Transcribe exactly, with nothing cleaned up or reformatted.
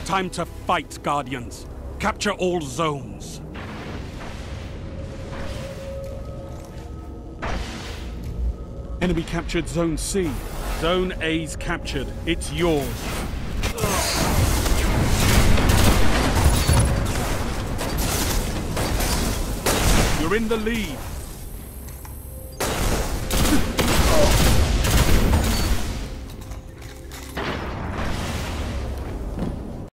Time to fight, Guardians. Capture all zones. Enemy captured Zone C. Zone A's captured. It's yours. You're in the lead.